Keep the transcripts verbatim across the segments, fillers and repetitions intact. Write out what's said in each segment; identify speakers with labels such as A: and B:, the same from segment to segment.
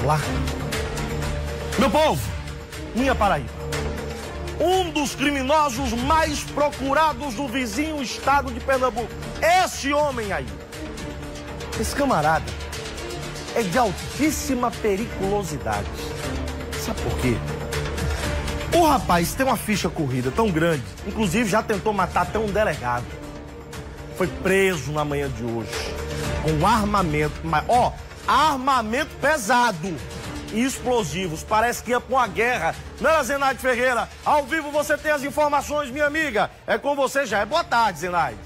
A: lá. Meu povo, minha Paraíba. Um dos criminosos mais procurados do vizinho estado de Pernambuco. Esse homem aí. Esse camarada é de altíssima periculosidade. Sabe por quê? O rapaz tem uma ficha corrida tão grande, inclusive já tentou matar até um delegado. Foi preso na manhã de hoje com armamento, mas, ó, armamento pesado e explosivos. Parece que ia pra uma guerra. Não é, Zenaide Ferreira? Ao vivo você tem as informações, minha amiga. É com você já. É boa tarde, Zenaide.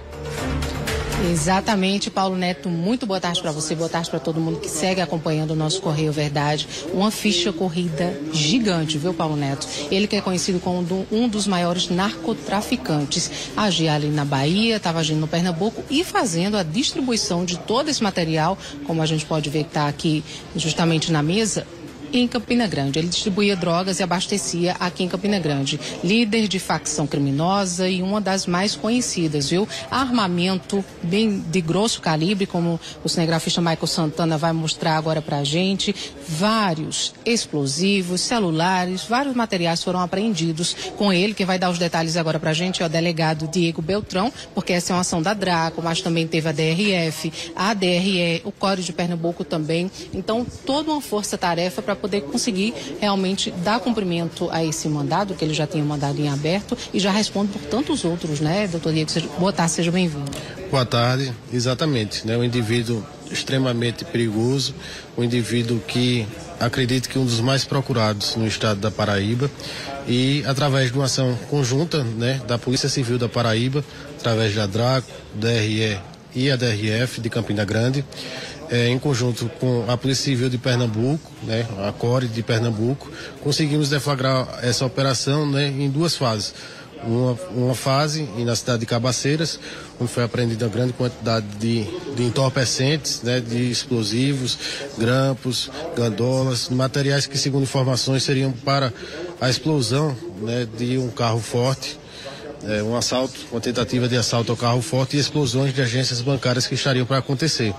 B: Exatamente, Paulo Neto, muito boa tarde para você, boa tarde para todo mundo que segue acompanhando o nosso Correio Verdade. Uma ficha corrida gigante, viu, Paulo Neto? Ele que é conhecido como um dos maiores narcotraficantes. Agia ali na Bahia, estava agindo no Pernambuco e fazendo a distribuição de todo esse material, como a gente pode ver que está aqui justamente na mesa, em Campina Grande. Ele distribuía drogas e abastecia aqui em Campina Grande. Líder de facção criminosa e uma das mais conhecidas, viu? Armamento bem de grosso calibre, como o cinegrafista Michael Santana vai mostrar agora pra gente. Vários explosivos, celulares, vários materiais foram apreendidos com ele, que vai dar os detalhes agora pra gente, é o delegado Diego Beltrão, porque essa é uma ação da Draco, mas também teve a D R F, a D R E, o Código de Pernambuco também. Então, toda uma força-tarefa para poder conseguir realmente dar cumprimento a esse mandado, que ele já tinha mandado em aberto, e já responde por tantos outros, né, doutor Diego? Seja, boa tarde, seja bem-vindo.
C: Boa tarde, exatamente, né, um indivíduo extremamente perigoso, um indivíduo que acredito que um dos mais procurados no estado da Paraíba, e através de uma ação conjunta, né, da Polícia Civil da Paraíba, através da Draco, D R E e a D R F de Campina Grande, É, em conjunto com a Polícia Civil de Pernambuco, né, a Core de Pernambuco, conseguimos deflagrar essa operação, né, em duas fases. Uma, uma fase na cidade de Cabaceiras, onde foi apreendida uma grande quantidade de, de entorpecentes, né, de explosivos, grampos, gandolas, materiais que, segundo informações, seriam para a explosão, né, de um carro forte. É, um assalto, uma tentativa de assalto ao carro forte e explosões de agências bancárias que estariam para acontecer.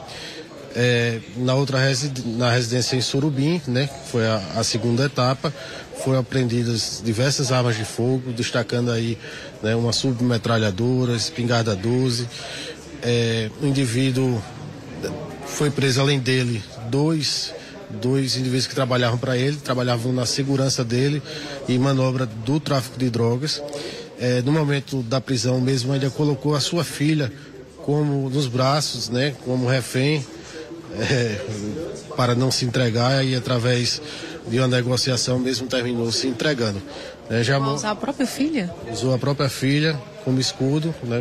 C: É, na outra residen- na residência em Surubim, né, que foi a, a segunda etapa, foram apreendidas diversas armas de fogo, destacando aí, né, uma submetralhadora, espingarda doze. É, o indivíduo foi preso, além dele, dois, dois indivíduos que trabalhavam para ele, trabalhavam na segurança dele e manobra do tráfico de drogas. É, no momento da prisão mesmo, ainda colocou a sua filha como nos braços, né, como refém, É, para não se entregar, e através de uma negociação mesmo terminou se entregando. É, já
B: Vai usar a própria filha?
C: Usou a própria filha como escudo, né?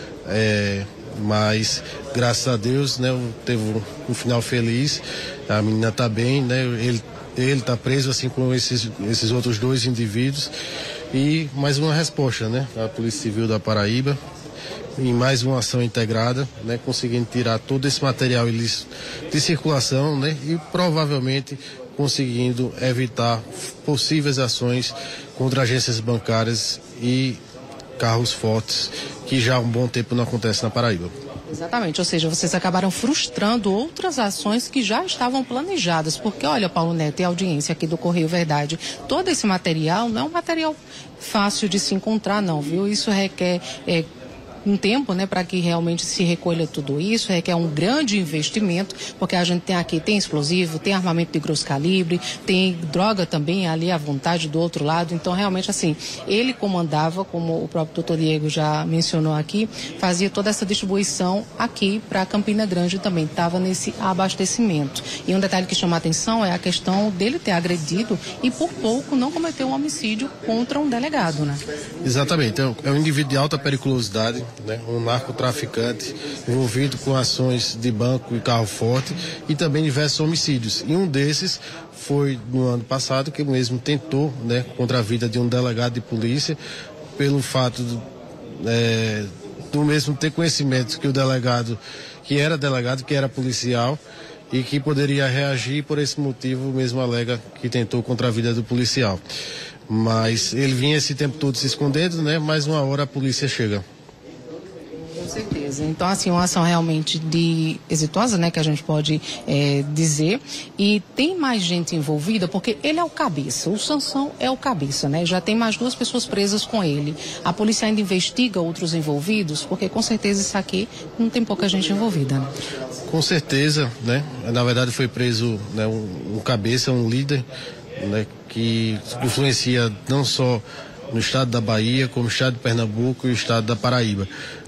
C: É, mas graças a Deus, né, teve um, um final feliz. A menina está bem, né? Ele ele está preso, assim como esses esses outros dois indivíduos. E mais uma resposta, né? A Polícia Civil da Paraíba, em mais uma ação integrada, né, conseguindo tirar todo esse material ilícito de circulação, né, e provavelmente conseguindo evitar possíveis ações contra agências bancárias e carros fortes, que já há um bom tempo não acontece na Paraíba.
B: Exatamente, ou seja, vocês acabaram frustrando outras ações que já estavam planejadas, porque olha, Paulo Neto e a audiência aqui do Correio Verdade, todo esse material não é um material fácil de se encontrar, não, viu? Isso requer é, um tempo, né, para que realmente se recolha tudo isso, requer um grande investimento, porque a gente tem aqui, tem explosivo, tem armamento de grosso calibre, tem droga também ali à vontade do outro lado, então realmente assim, ele comandava, como o próprio doutor Diego já mencionou aqui, fazia toda essa distribuição aqui para Campina Grande também, estava nesse abastecimento. E um detalhe que chama a atenção é a questão dele ter agredido e por pouco não cometeu um homicídio contra um delegado, né?
C: Exatamente, é um indivíduo de alta periculosidade, né? Um narcotraficante envolvido com ações de banco e carro forte e também diversos homicídios. E um desses foi no ano passado, que mesmo tentou, né, contra a vida de um delegado de polícia, pelo fato do, é, do mesmo ter conhecimento que o delegado, que era delegado, que era policial, e que poderia reagir, por esse motivo mesmo alega que tentou contra a vida do policial. Mas ele vinha esse tempo todo se escondendo, né? Mas uma hora a polícia chega.
B: Com certeza. Então, assim, uma ação realmente de exitosa, né, que a gente pode é, dizer. E tem mais gente envolvida, porque ele é o cabeça, o Sansão é o cabeça, né? Já tem mais duas pessoas presas com ele. A polícia ainda investiga outros envolvidos, porque com certeza isso aqui não tem pouca gente envolvida, né?
C: Com certeza, né? Na verdade foi preso, né, um, um cabeça, um líder, né, que influencia não só no estado da Bahia, como no estado de Pernambuco e o estado da Paraíba.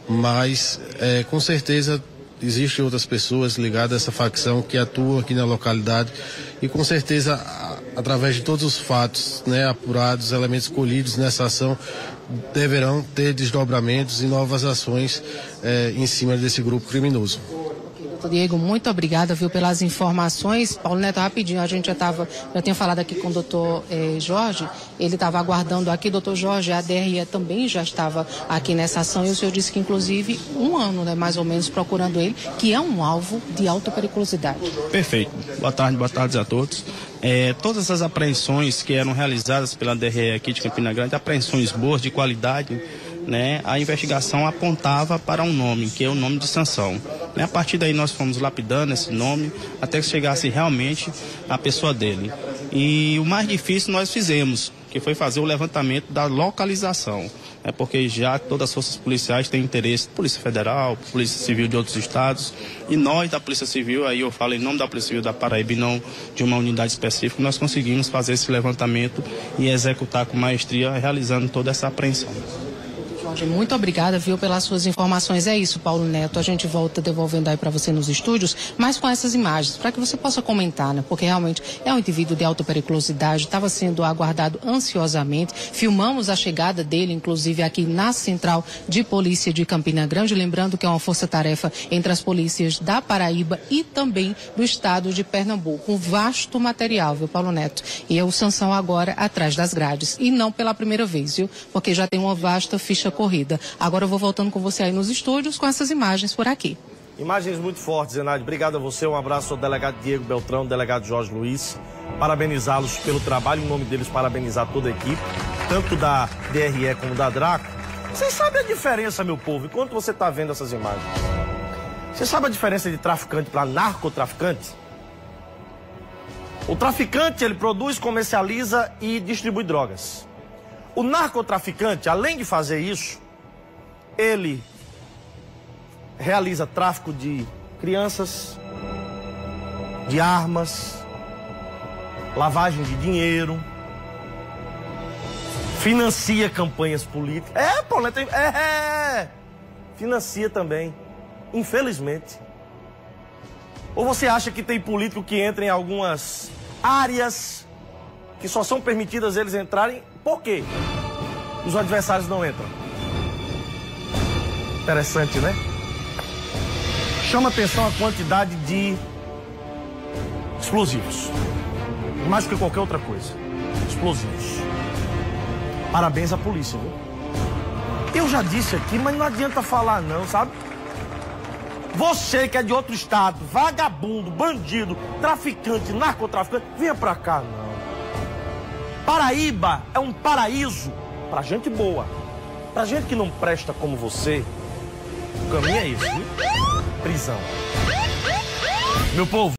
C: Mas, é, com certeza, existem outras pessoas ligadas a essa facção que atuam aqui na localidade e, com certeza, a, através de todos os fatos, né, apurados, elementos colhidos nessa ação, deverão ter desdobramentos e novas ações é, em cima desse grupo criminoso.
B: Diego, muito obrigada, viu, pelas informações. Paulo Neto, rapidinho, a gente já estava, já tinha falado aqui com o doutor eh, Jorge, ele estava aguardando aqui, doutor Jorge, a D R E também já estava aqui nessa ação e o senhor disse que, inclusive, um ano, né, mais ou menos, procurando ele, que é um alvo de alta periculosidade.
D: Perfeito. Boa tarde, boa tarde a todos. É, todas as apreensões que eram realizadas pela D R E aqui de Campina Grande, apreensões boas, de qualidade, né, a investigação apontava para um nome, que é o nome de Sansão. Né, a partir daí nós fomos lapidando esse nome até que chegasse realmente a pessoa dele. E o mais difícil nós fizemos, que foi fazer o levantamento da localização. É porque já todas as forças policiais têm interesse, Polícia Federal, Polícia Civil de outros estados, e nós da Polícia Civil, aí eu falo em nome da Polícia Civil da Paraíba e não de uma unidade específica, nós conseguimos fazer esse levantamento e executar com maestria, realizando toda essa apreensão.
B: Muito obrigada, viu, pelas suas informações. É isso, Paulo Neto. A gente volta devolvendo aí para você nos estúdios, mas com essas imagens, para que você possa comentar, né? Porque realmente é um indivíduo de alta periculosidade, estava sendo aguardado ansiosamente. Filmamos a chegada dele, inclusive, aqui na Central de Polícia de Campina Grande. Lembrando que é uma força-tarefa entre as polícias da Paraíba e também do estado de Pernambuco. Um vasto material, viu, Paulo Neto? E é o Sansão agora atrás das grades. E não pela primeira vez, viu? Porque já tem uma vasta ficha corrida. Agora eu vou voltando com você aí nos estúdios com essas imagens por aqui.
A: Imagens muito fortes, Zenaide. Obrigado a você. Um abraço ao delegado Diego Beltrão, delegado Jorge Luiz. Parabenizá-los pelo trabalho. Em nome deles, parabenizar toda a equipe, tanto da D R E como da Draco. Vocês sabem a diferença, meu povo, enquanto você está vendo essas imagens? Você sabe a diferença de traficante para narcotraficante? O traficante, ele produz, comercializa e distribui drogas. O narcotraficante, além de fazer isso, ele realiza tráfico de crianças, de armas, lavagem de dinheiro, financia campanhas políticas. É, Paulo, tem... é, é, financia também, infelizmente. Ou você acha que tem político que entra em algumas áreas que só são permitidas eles entrarem? Por quê? Os adversários não entram. Interessante, né? Chama atenção a quantidade de explosivos. Mais do que qualquer outra coisa. Explosivos. Parabéns à polícia, viu? Eu já disse aqui, mas não adianta falar não, sabe? Você que é de outro estado, vagabundo, bandido, traficante, narcotraficante, venha pra cá, não. Paraíba é um paraíso pra gente boa. Pra gente que não presta como você, o caminho é esse, viu? Prisão. Meu povo.